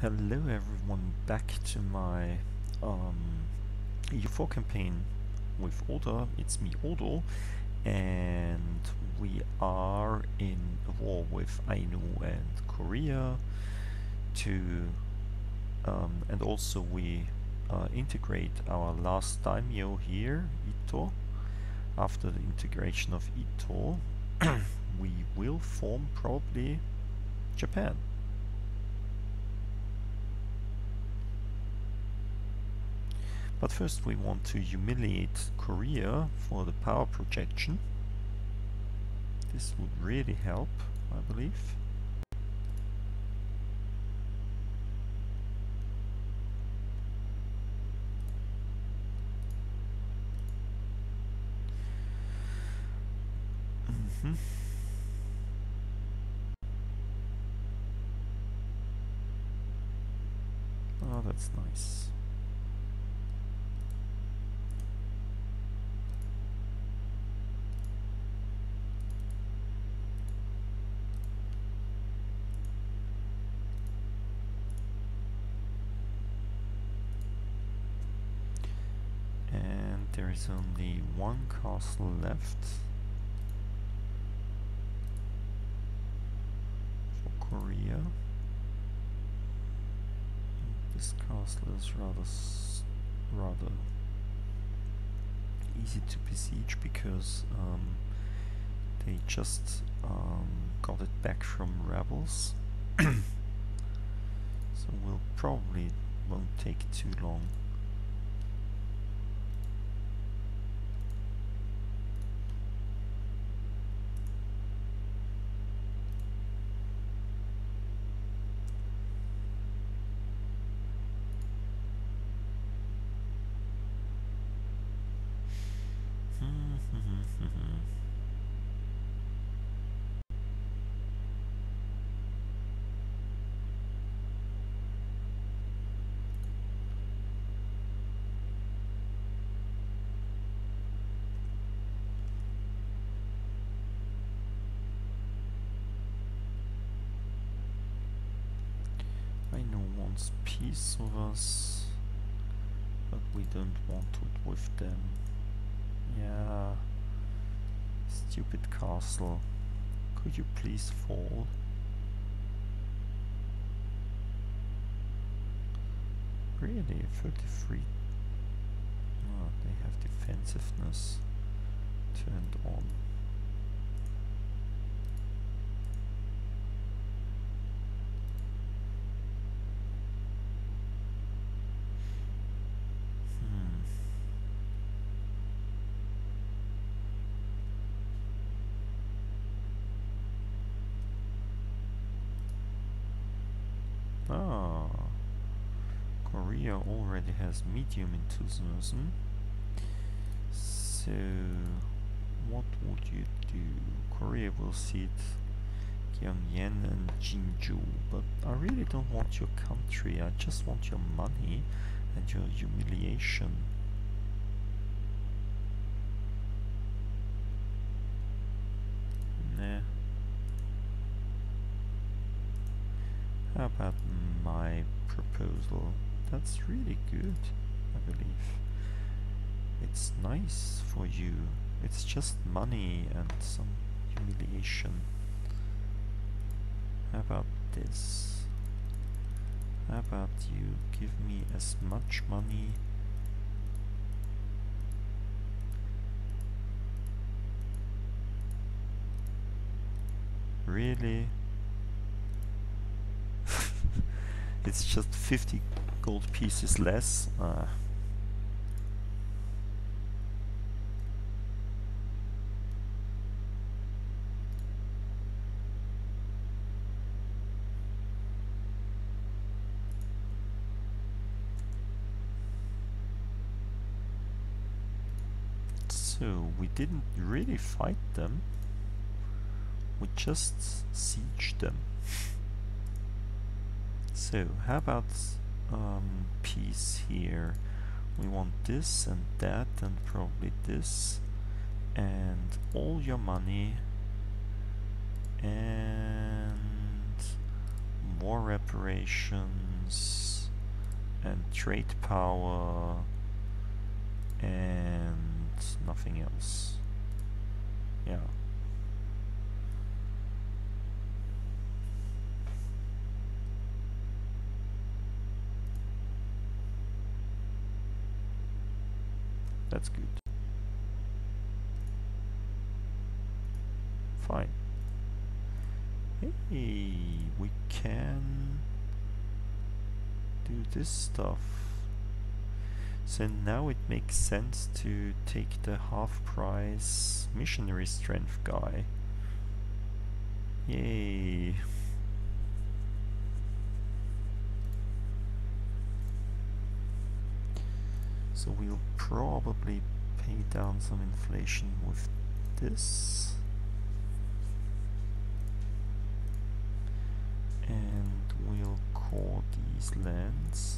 Hello everyone, back to my EU4 campaign with Oda. It's me, Odo, and we are in a war with Ainu and Korea to and also we integrate our last daimyo here, Ito. After the integration of Ito, we will form probably Japan. But first we want to humiliate Korea for the power projection. This would really help, I believe. Oh, that's nice. And there is only one castle left for Korea. This castle is rather easy to besiege because they just got it back from rebels. So we'll probably won't take too long. Ainu wants peace with us, but we don't want it with them. Yeah, stupid castle. Could you please fall? Really, 33. Oh, they have defensiveness turned on. Ah, Korea already has medium enthusiasm. So, what would you do? Korea will cede Pyongyang and Jinju, but I really don't want your country. I just want your money and your humiliation. Nah. How about my proposal? That's really good, I believe. It's nice for you. It's just money and some humiliation. How about this? How about you give me as much money really? It's just 50 gold pieces less. So we didn't really fight them. We just sieged them. So how about peace here? We want this and that and probably this and all your money and war reparations influence and trade power and nothing else. Yeah. That's good. Fine. Hey, we can do this stuff. So now it makes sense to take the half-price missionary strength guy. Yay. So we'll probably pay down some inflation with this. And we'll core these lands.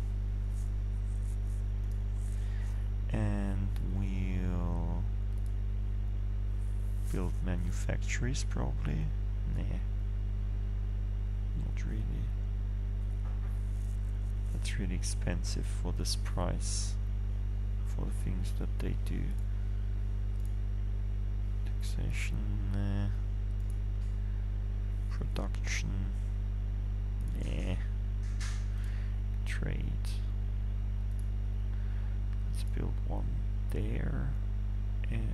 And we'll build manufactories probably. Nah. Not really. That's really expensive for this price. For the things that they do. Taxation, nah. Production, nah. Trade. Let's build one there, and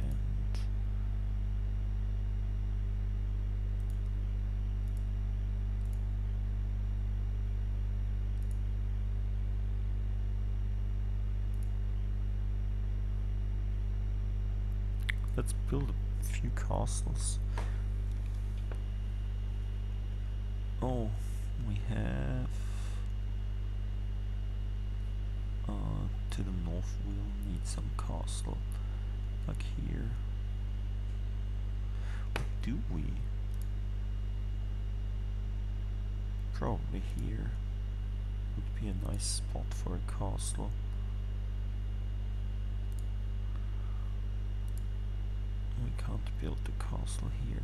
let's build a few castles. Oh, we have to the north we'll need some castle, like here. Do we? Probably here would be a nice spot for a castle. We can't build the castle here.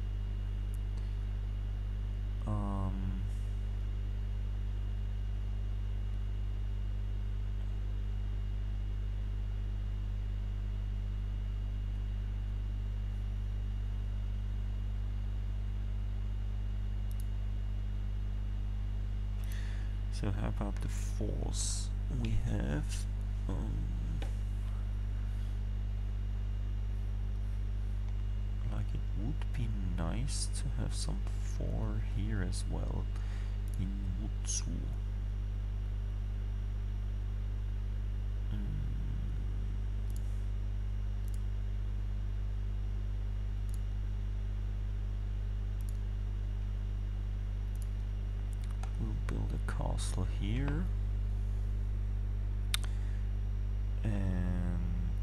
So how about the force we have? Like it would be nice to have some 4 here as well in Mutsu. We'll build a castle here. And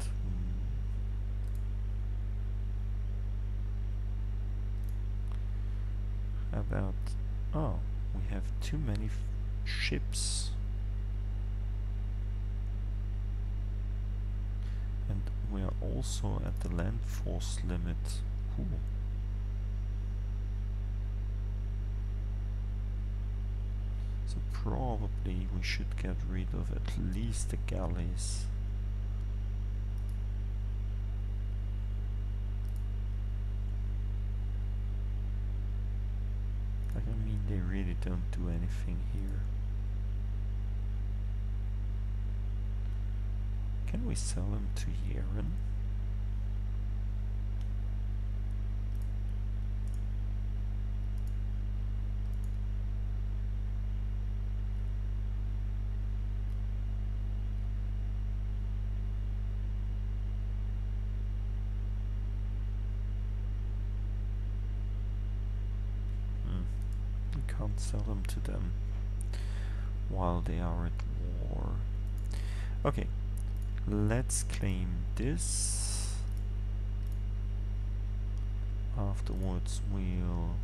how about, oh, we have too many ships. And we are also at the land force limit. Ooh. So probably we should get rid of at least the galleys. Like, I mean, they really don't do anything here. Can we sell them to Yeren? Can't sell them to them while they are at war. Okay, let's claim this. Afterwards we'll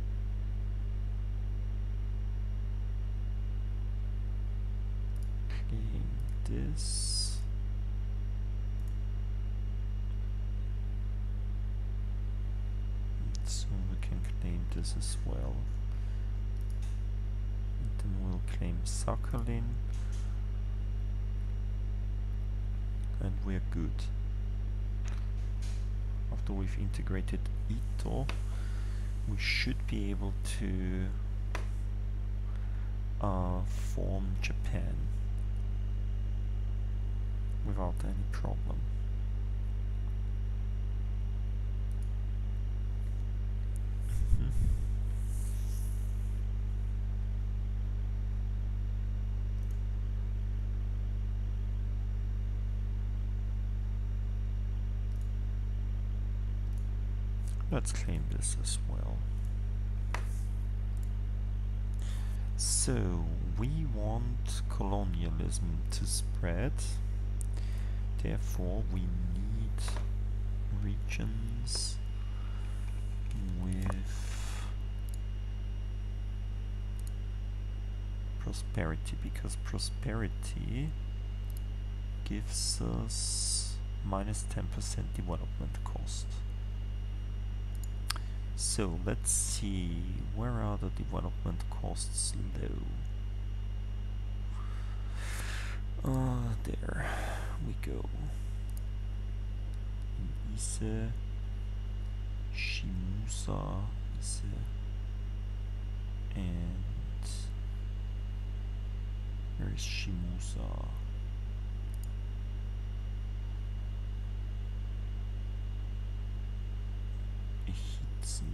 claim this. So we can claim this as well. Then we'll claim Sakhalin, and we're good. After we've integrated Ito, we should be able to form Japan without any problem. Let's claim this as well. So we want colonialism to spread, therefore we need regions with prosperity, because prosperity gives us minus 10% development cost. So let's see, where are the development costs low? There we go. In Ise, Shimusa, Ise, and where is Shimusa? Ehitsu.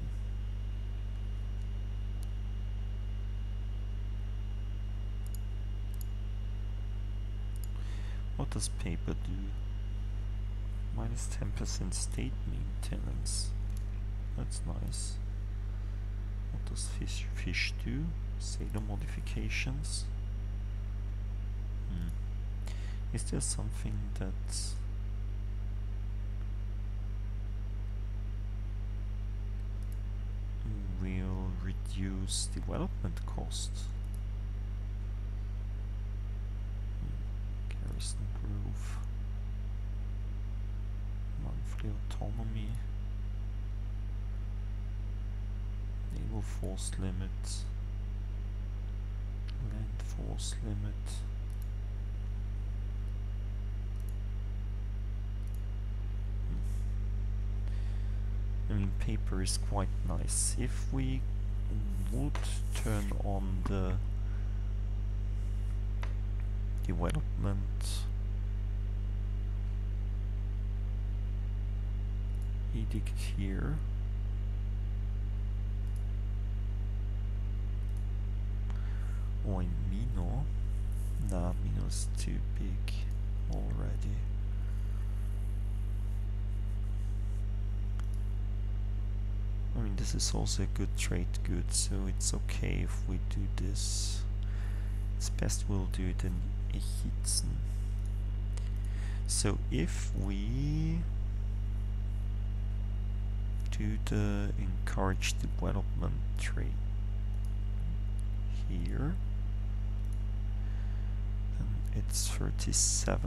What does paper do? Minus 10% state maintenance. That's nice. What does fish do? Sailor modifications. Is there something that will reduce development costs? Garrison Grove. Monthly autonomy. Naval force limit. Land force limit. I mean, paper is quite nice. If we would turn on the development edict here, or in Mino, nah, Mino's too big already. I mean, this is also a good trade good, so it's okay if we do this. It's best we'll do it in Ehitsen. So if we do the encourage development trade here, then it's 37.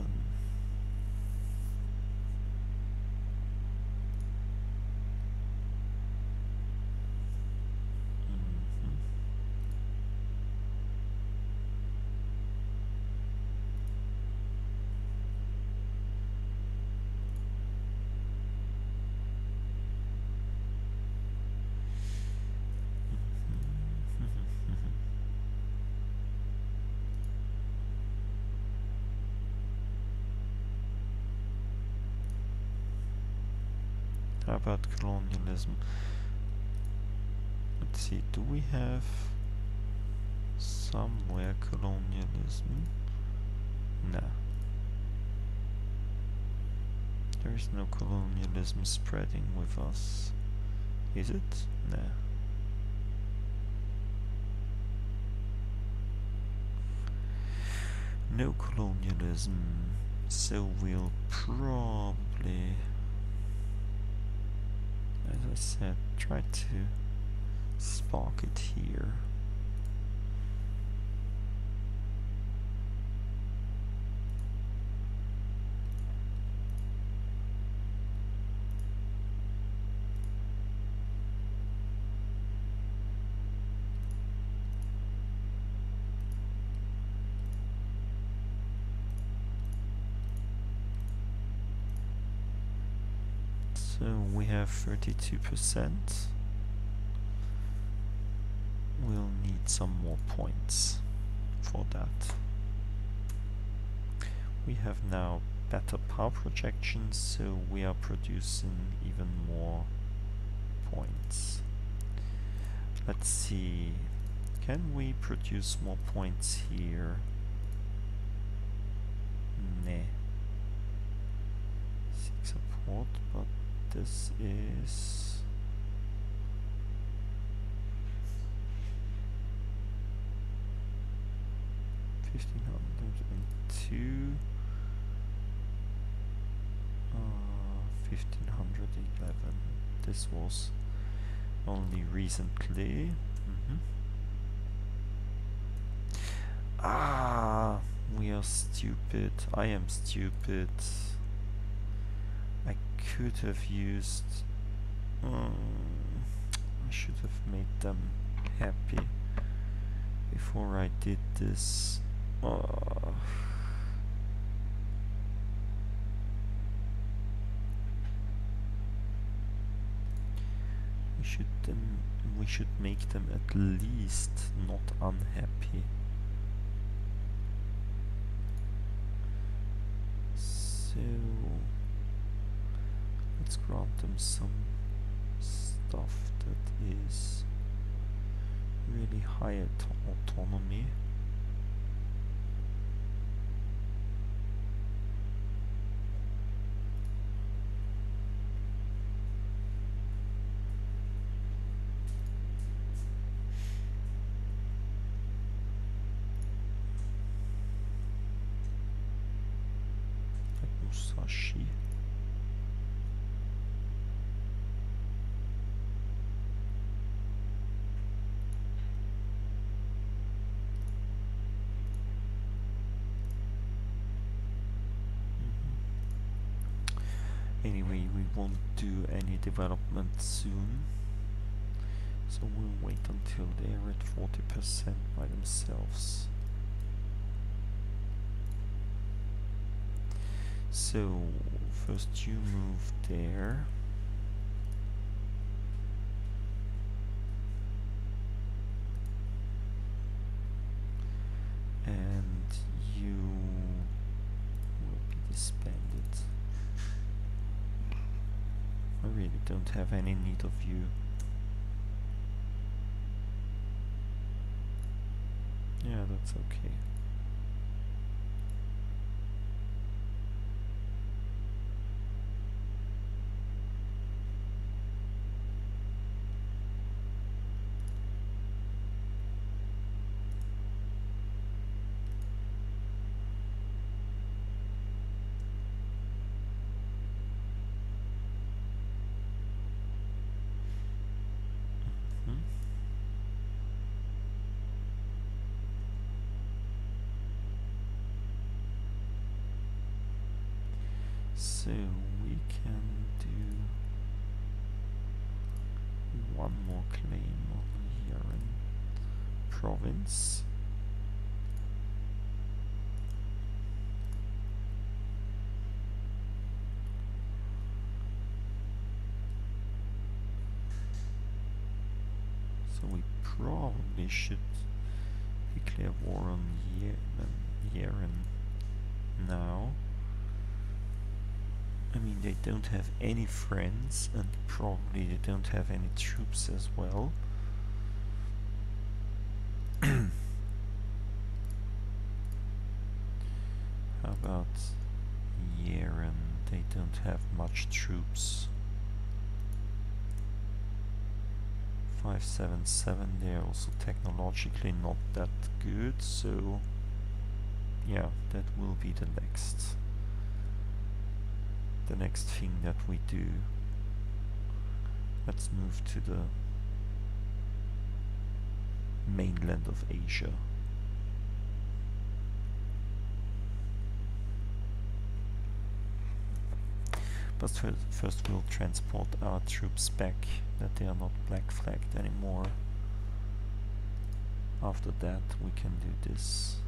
How about colonialism? Let's see, do we have somewhere colonialism? Nah. There is no colonialism spreading with us. Is it? Nah. No colonialism, so we'll probably, as I said, try to spark it here. So we have 32%. We'll need some more points for that. We have now better power projections, so we are producing even more points. Let's see, can we produce more points here? Nah. 6 support, but this is 1502, 1511. This was only recently. Ah, we are stupid. I am stupid. I could have used. I should have made them happy before I did this. We should make them at least not unhappy. So let's grant them some stuff that is really high autonomy. Musashi. Anyway, we won't do any development soon, so we'll wait until they're at 40% by themselves. So first you move there. And you will be disbanded. I really don't have any need of you. Yeah, that's okay. So we can do one more claim on Yaren province. So we probably should declare war on Yaren now. I mean, they don't have any friends, and probably they don't have any troops as well. How about Yaren? They don't have much troops. 577, they're also technologically not that good, so yeah, that will be the next thing that we do. Let's move to the mainland of Asia. But first we'll transport our troops back, that they are not black flagged anymore. After that we can do this.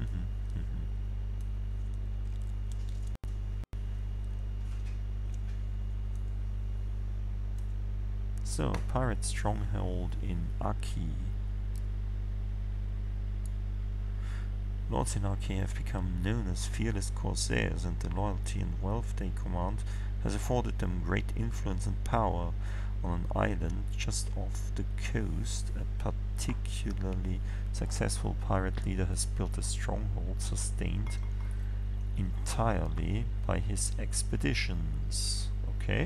So, pirate stronghold in Aki. Lords in Aki have become known as fearless corsairs, and the loyalty and wealth they command has afforded them great influence and power. On an island just off the coast, a particularly successful pirate leader has built a stronghold sustained entirely by his expeditions. Okay.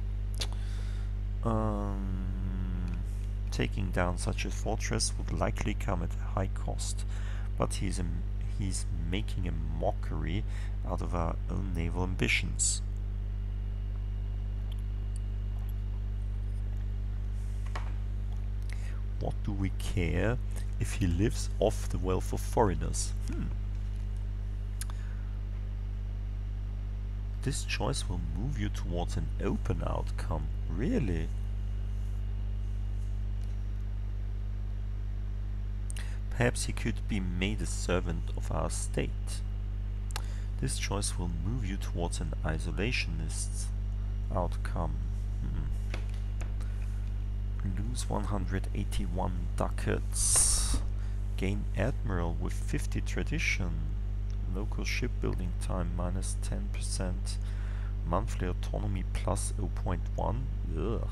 Taking down such a fortress would likely come at a high cost, but he's making a mockery out of our own naval ambitions. What do we care if he lives off the wealth of foreigners? This choice will move you towards an open outcome. Really? Perhaps he could be made a servant of our state. This choice will move you towards an isolationist outcome. Lose 181 ducats. Gain admiral with 50 tradition. Local shipbuilding time minus 10%. Monthly autonomy plus 0.1. Ugh.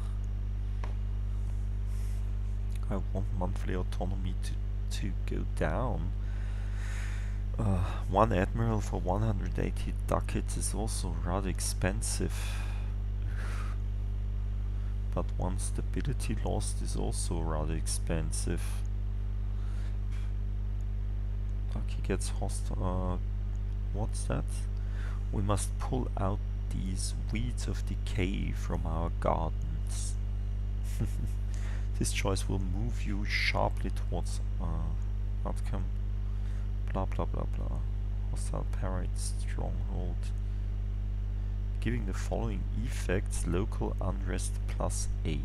I want monthly autonomy to go down. One admiral for 180 ducats is also rather expensive. But one stability lost is also rather expensive. Aki gets hostile. What's that? We must pull out these weeds of decay from our gardens. This choice will move you sharply towards outcome. Blah blah blah blah. Hostile pirate stronghold. Giving the following effects: local unrest plus 8.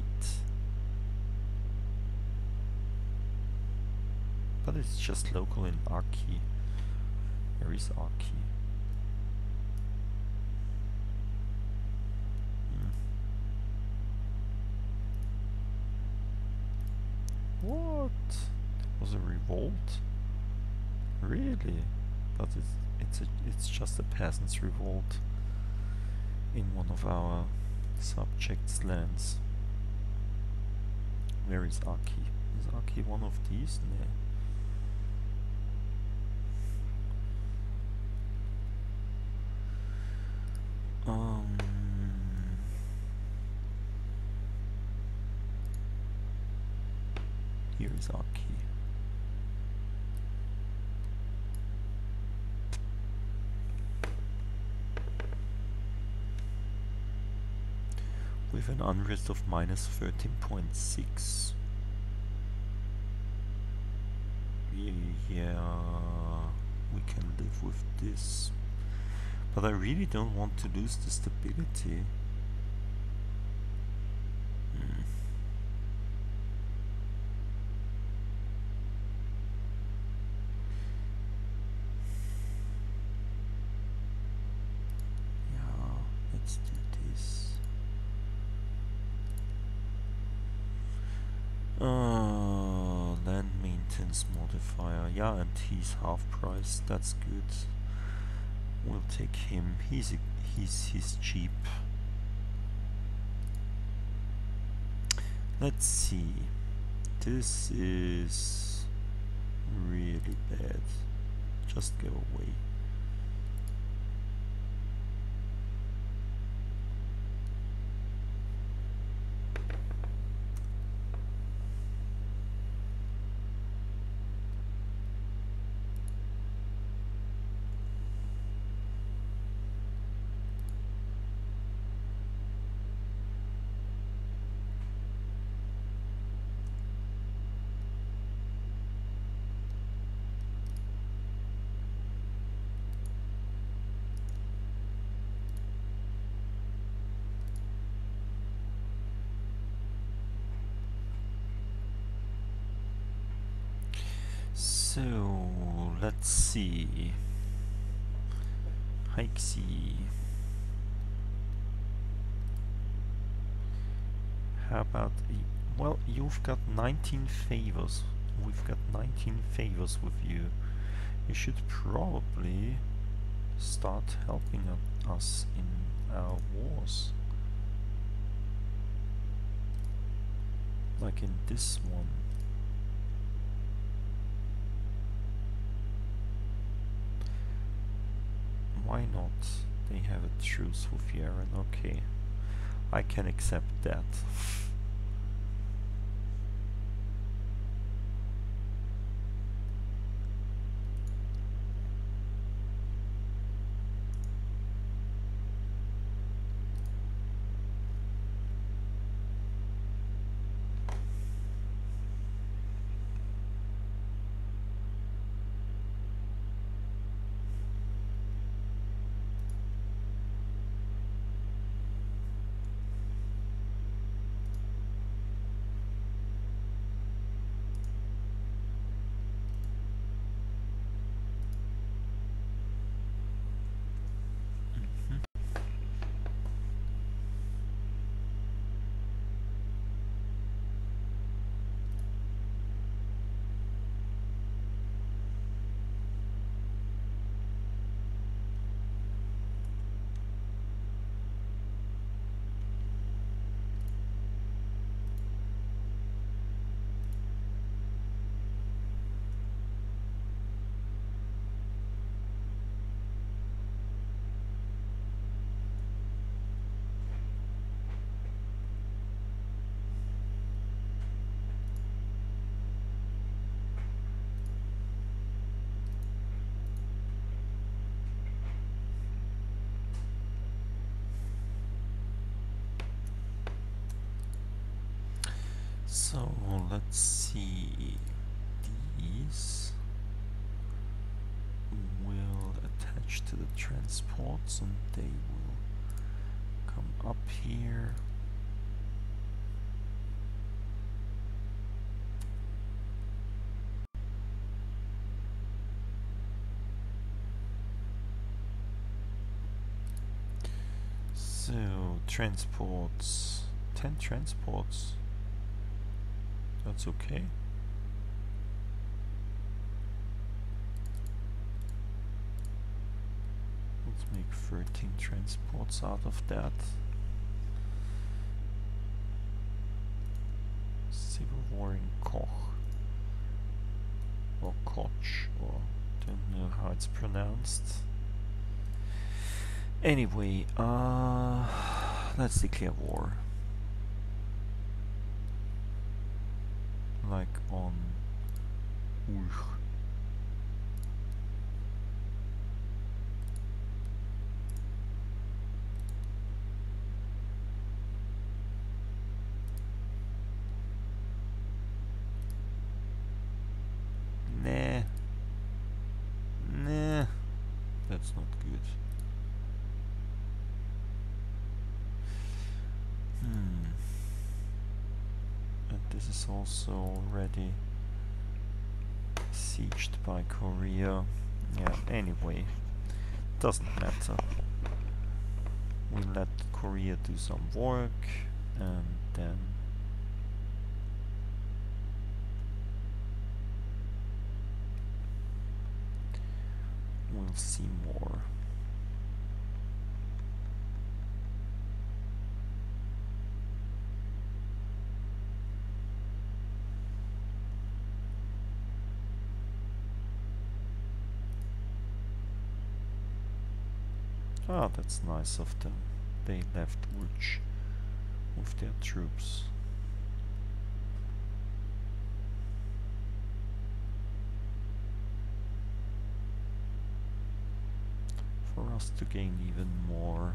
But it's just local in Aki. Where is Aki? What? It was a revolt? Really? But it's just a peasants' revolt in one of our subjects' lands. Where is Aki? Is Aki one of these? No. Here is Aki. With an unrest of minus 13.6. Yeah, we can live with this. But I really don't want to lose the stability. Yeah, let's do this. Land maintenance modifier. Yeah, and he's half price. That's good. We'll take him. He's cheap. Let's see. This is really bad. Just go away. So let's see. Hikesy. How about well, you've got 19 favors. We've got 19 favors with you. You should probably start helping us in our wars. Like in this one. Why not? They have a truce with Yaren. Okay. I can accept that. So let's see. These will attach to the transports and they will come up here. So transports, 10 transports. That's okay. Let's make 13 transports out of that. Civil war in Koch. Or Koch, or don't know how it's pronounced. Anyway, let's declare war. Like on Ulch. Nah. Nah. That's not good. And this is also already sieged by Korea. Yeah, anyway. Doesn't matter. We let Korea do some work and then we'll see more. Ah, that's nice of them. They left Ulch with their troops. For us to gain even more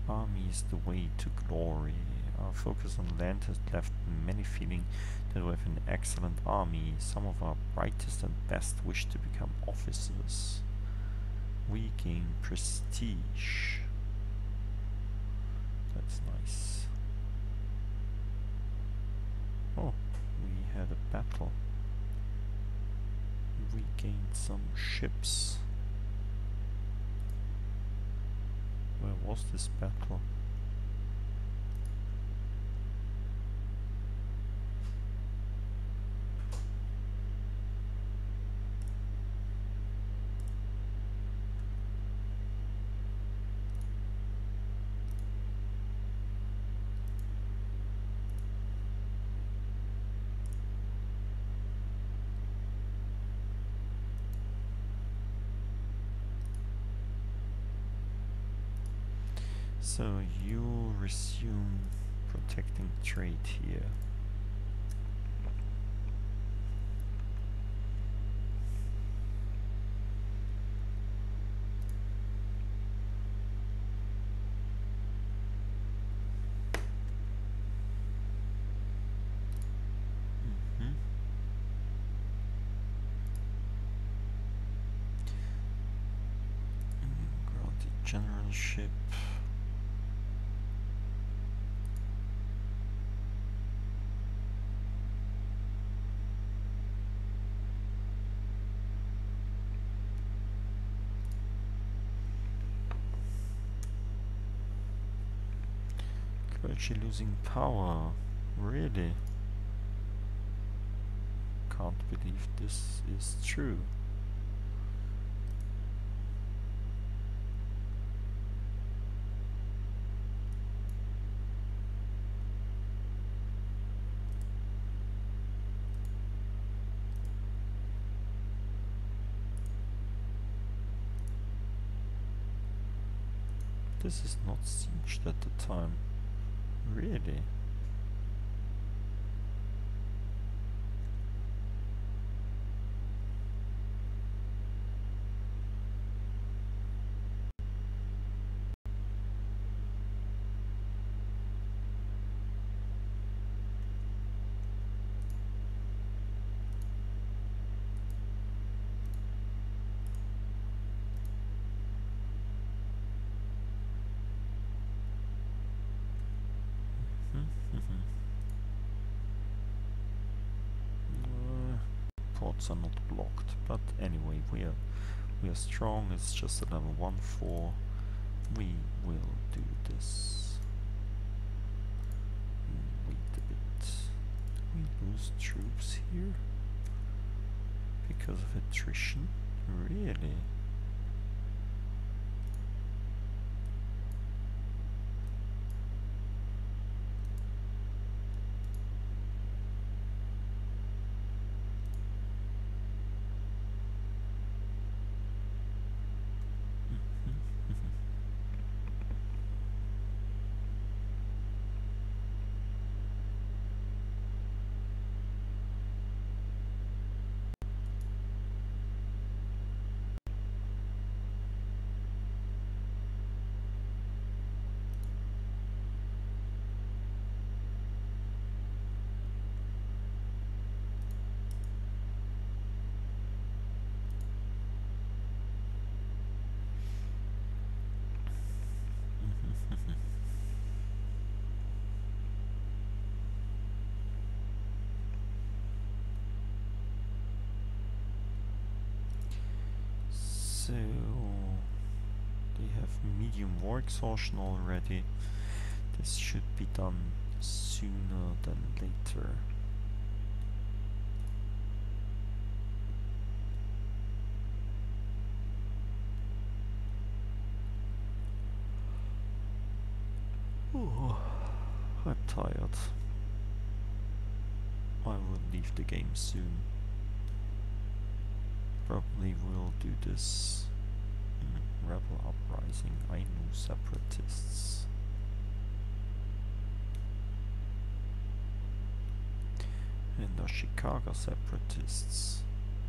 Army is the way to glory. Our focus on land has left many feeling that we have an excellent army. Some of our brightest and best wish to become officers. We gain prestige. That's nice. Oh, we had a battle. We gained some ships. Where was this battle? So you resume protecting trade here. Granted generalship. Clergy losing power. Really? Can't believe this is true. This is not sieged at the time. Really? Ports are not blocked, but anyway, we are strong. It's just a level 1-4. We will do this. Wait a bit. We lose troops here because of attrition. Really? So they have medium war exhaustion already. This should be done sooner than later. Oh, I'm tired. I will leave the game soon. Probably will do this. Rebel uprising, Ainu separatists. And Ashikaga separatists.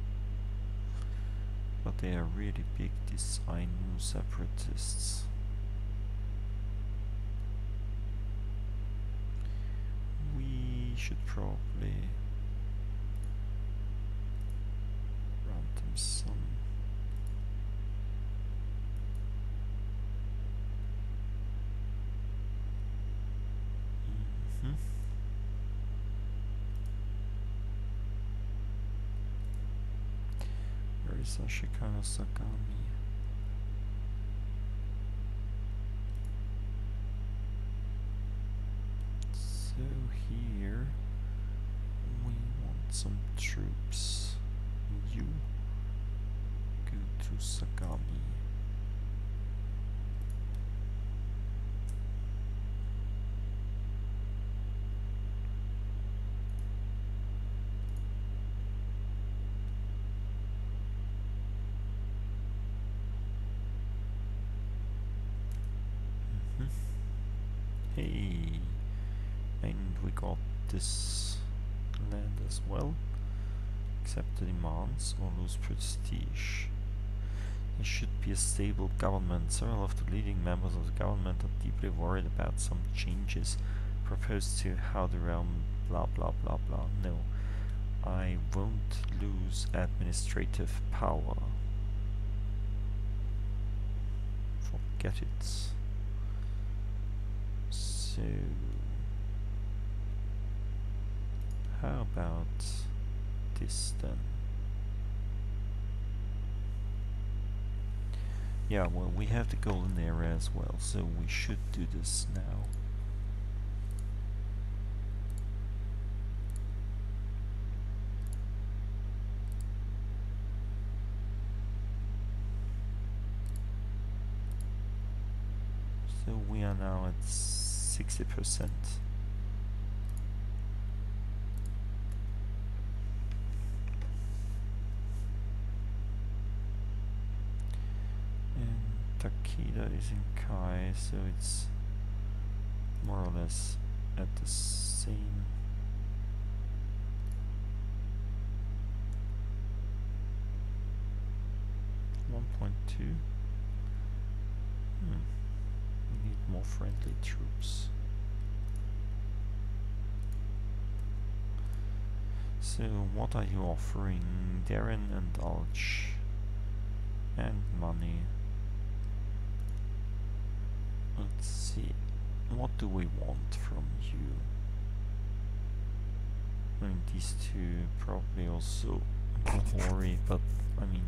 But they are really big, these Ainu separatists. should probably grant them some. Where is Ashikaga Sagami? So here we want some troops. You go to Sagami. Hey, and we got this land as well. Accept the demands or lose prestige. There should be a stable government. Several of the leading members of the government are deeply worried about some changes proposed to how the realm blah blah blah blah. No, I won't lose administrative power. Forget it. So, how about this then? Yeah, well, we have the golden era as well, so we should do this now. So we are now at 60%. And Takeda is in Kai, so it's more or less at the same. .2. We need more friendly troops. So what are you offering? Darren and Alch. And money. Let's see. What do we want from you? I mean, these two probably also glory, but I mean,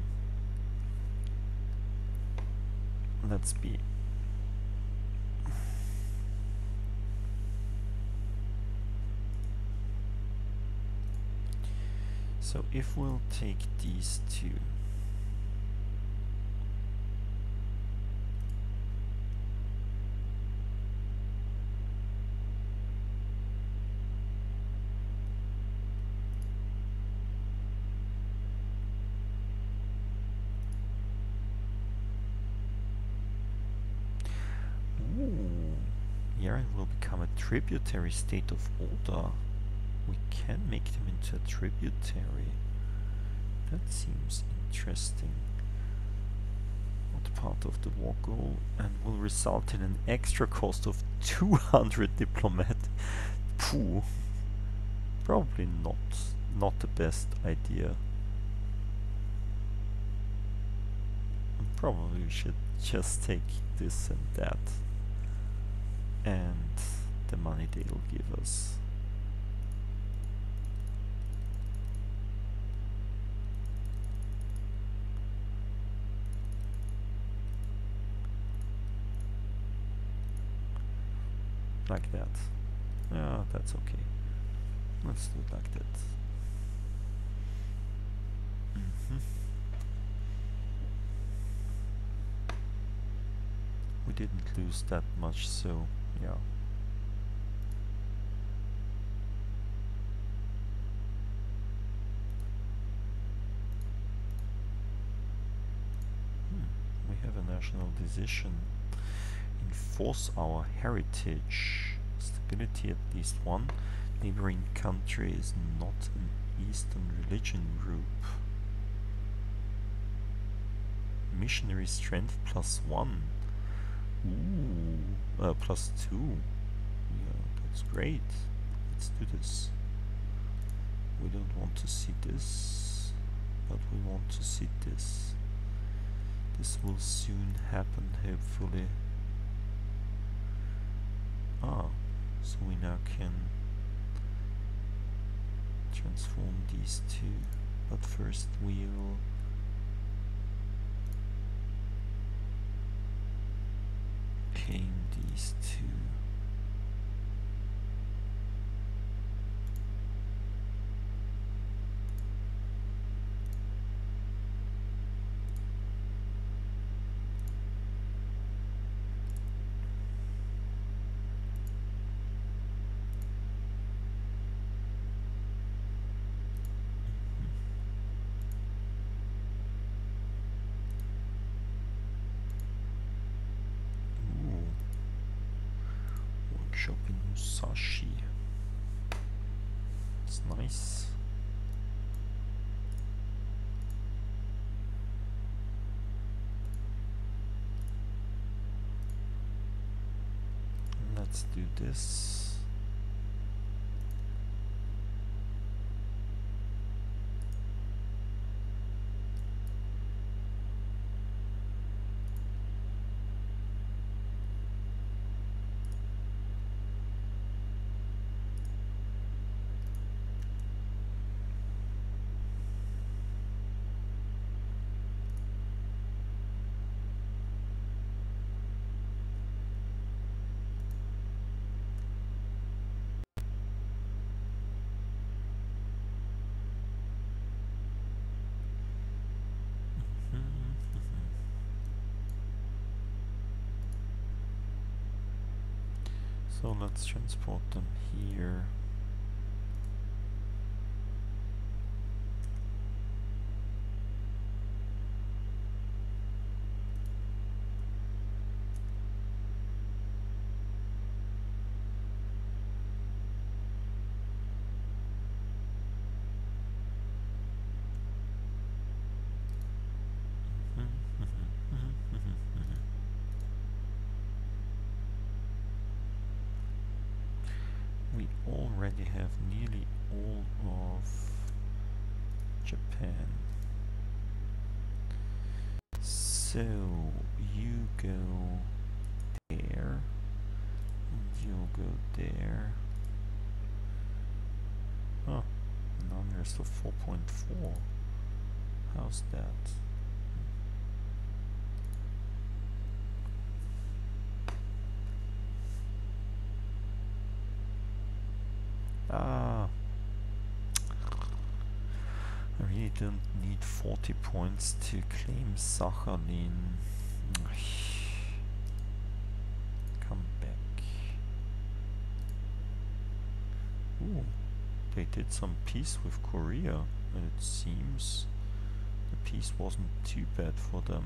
let's be. So if we'll take these two, Yaren will become a tributary state of Oda. We can make them into a tributary. That seems interesting. Not part of the war goal and will result in an extra cost of 200 diplomat. Pooh. Probably not the best idea. Probably we should just take this and that. And the money they'll give us. Like that. Yeah, that's okay. Let's do it like that. We didn't lose that much, so yeah. We have a national decision. Enforce our heritage. Stability at least one. Neighboring country is not an Eastern religion group. Missionary strength +1. Ooh, +2. Yeah, that's great. Let's do this. We don't want to see this, but we want to see this. This will soon happen, hopefully. Ah, so we now can transform these two, but first we'll paint these two. Workshop in Musashi. It's nice. Let's do this. So let's transport them here. We already have nearly all of Japan. So you go there, and you'll go there. Oh, now there's the 4.4. How's that? Ah, I really don't need 40 points to claim Sakhalin. Come back. Ooh, they did some peace with Korea, and it seems the peace wasn't too bad for them.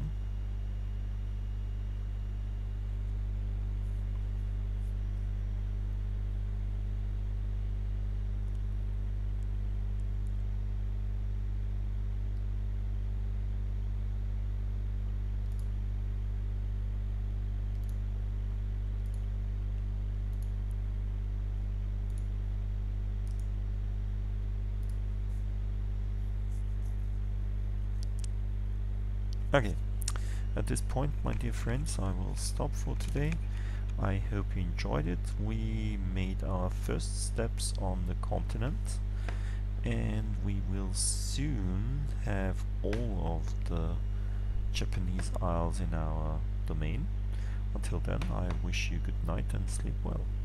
Okay, at this point, my dear friends, I will stop for today. I hope you enjoyed it. We made our first steps on the continent, and we will soon have all of the Japanese isles in our domain. Until then, I wish you good night and sleep well.